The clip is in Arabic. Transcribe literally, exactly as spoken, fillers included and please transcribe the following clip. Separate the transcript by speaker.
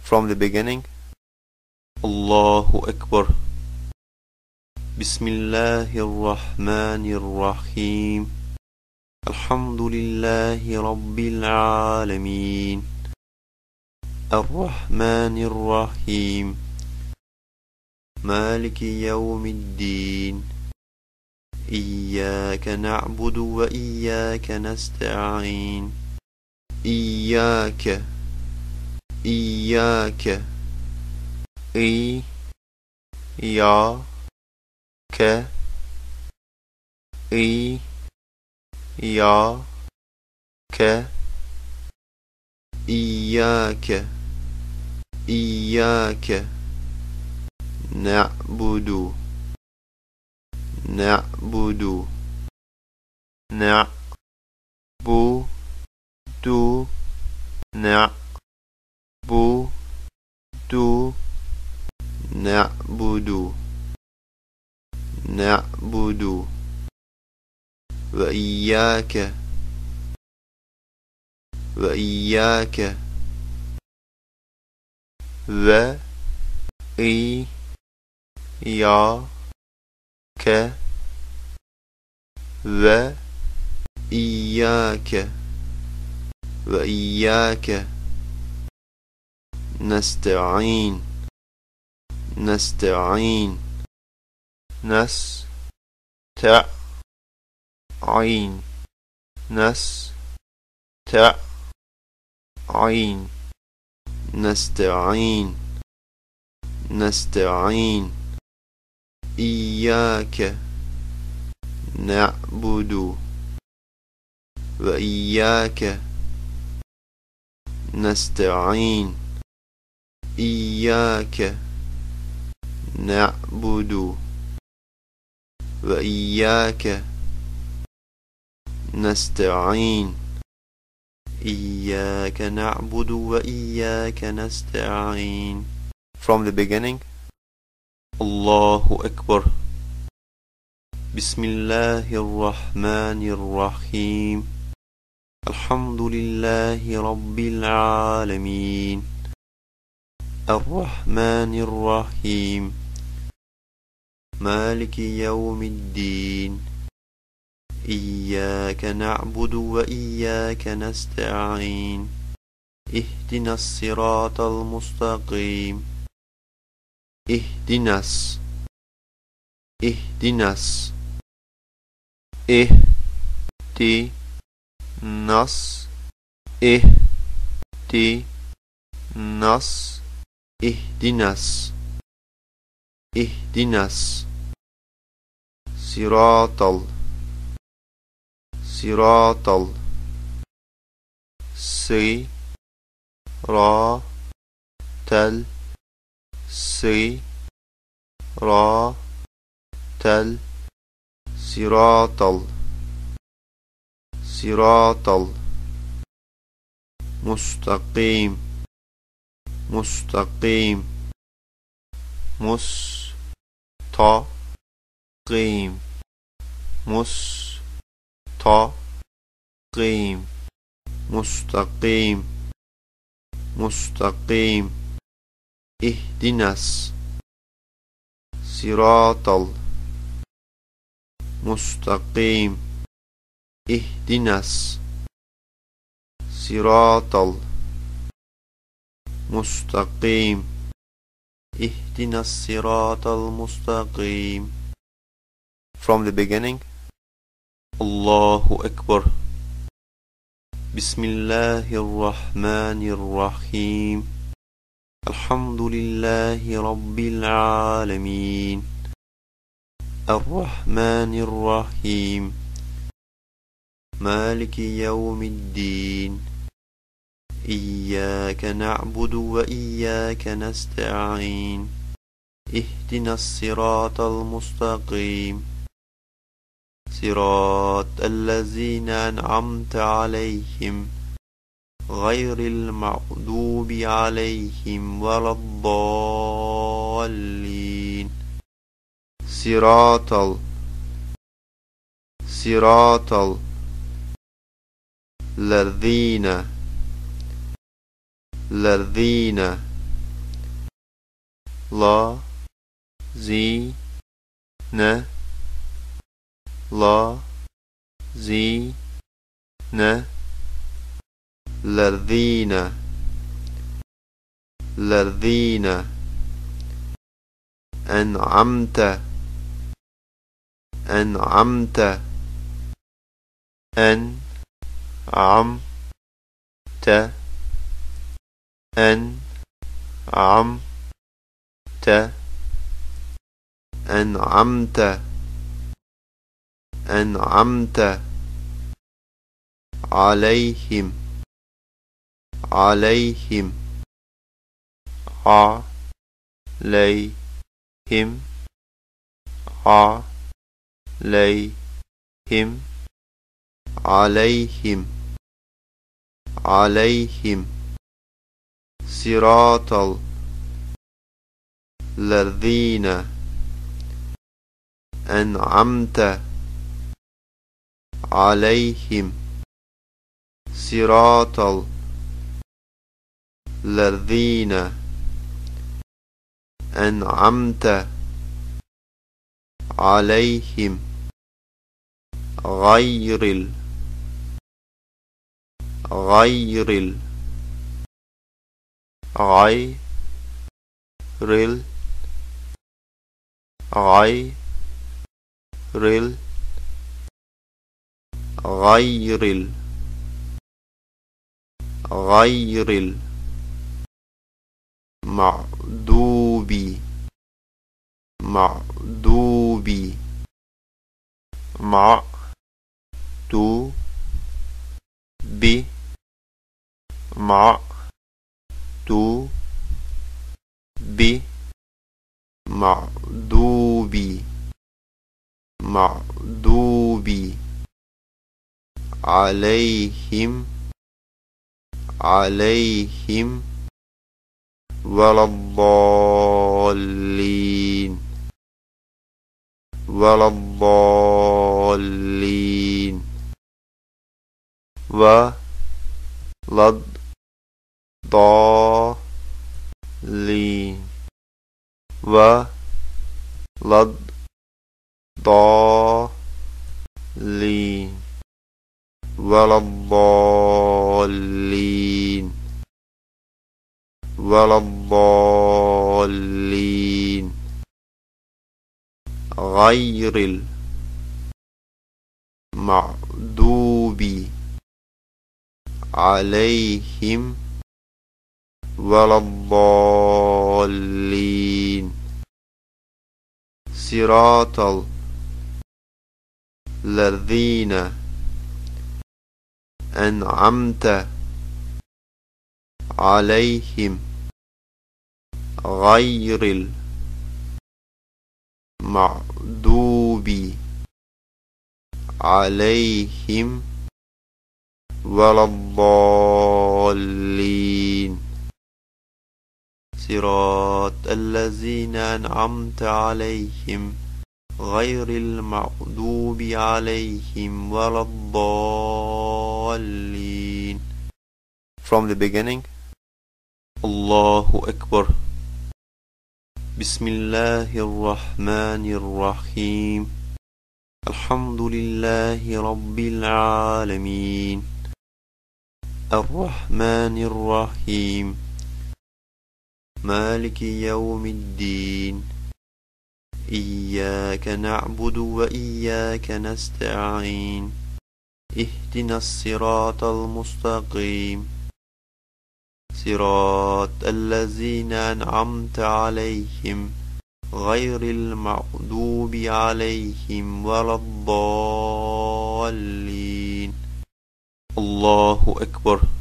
Speaker 1: From the beginning. Allahu Akbar. Bismillahir Rahmanir Rahim. Alhamdulillahi Rabbil Alameen. Ar-Rahmanir Rahim. Maliki Yawmiddin. إياك نعبد وإياك نستعين. إياك إياك إي يا ك إي يا ك إياك إياك نعبد نعبد نعبد نعبد نعبد نعبد وإياك وإياك و إي يا ك و إياك وإياك نستعين نستعين نستعين نستعين نستعين نستعين إياك نعبد وإياك نستعين إياك نعبد وإياك نستعين إياك نعبد وإياك نستعين. From the beginning. Allahu Akbar. Bismillahir Rahmanir Rahim. Alhamdulillahi Rabbil Alameen. Ar-Rahmanir Rahim. Maliki Yawmiddin. إياك نعبد وإياك نستعين. اهدنا الصراط المستقيم. اهدنا اهدنا اهدنا اهدنا اهدنا اهدنا صراط صراط سي را تل سي را تل صراط صراط مستقيم مستقيم مستقيم مستقيم مستقيم مستقيم اهدنا صراط المستقيم اهدنا صراط المستقيم اهدنا الصراط المستقيم. From the beginning. Allahu Akbar. Bismillahir Rahmanir Rahim. Alhamdulillahi Rabbil Alameen. Ar-Rahmanir Rahim. Maliki Yawmiddin. إياك نعبد وإياك نستعين. اهدنا الصراط المستقيم. صراط الذين أنعمت عليهم غير المغضوب عليهم ولا الضالين. صراط صراط الذين الذين لا زي ن لا زي ن الذين الذين أنعمت أنعمت أنعمت أنعمت أنعمت أنعمت عليهم عليهم عليهم عليهم عليهم عليهم صراط الذين أنعمت عليهم صراط الذين أنعمت عليهم غير ال غير ال غير ال غير ال غير ال غير المغضوب مغضوب مغضوب مغضوب مغضوب مغضوب عليهم عليهم ولا الضالين ولا الضالين ولا الضالين ولا الضالين ولا الضالين ولا الضالين غير المغضوب عليهم ولا الضالين صراط الذين أنعمت عليهم غير المغضوب عليهم ولا الضالين صراط الذين أنعمت عليهم غير المغضوب عليهم ولا الضالين. From the beginning. Allahu Akbar. Bismillahir Rahmanir Rahim. Alhamdulillahi Rabbil Alameen. Ar-Rahmanir Rahim. Maliki Yawmiddin. إياك نعبد وإياك نستعين اهدنا الصراط المستقيم صراط الذين أنعمت عليهم غير المغضوب عليهم ولا الضالين. الله أكبر.